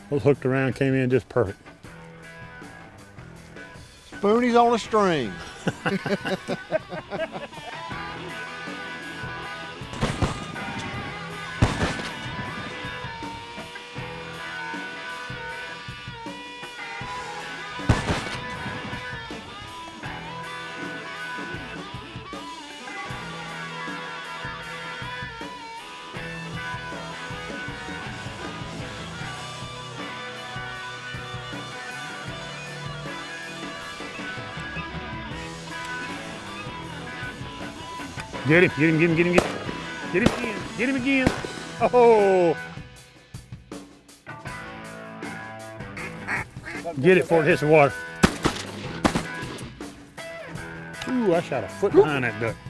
Was hooked around, came in just perfect. Spoonies on a string. Get him, get him, get him, get him, get him. Get him again, get him again. Oh! Get it before it hits the water. Ooh, I shot a foot behind that duck.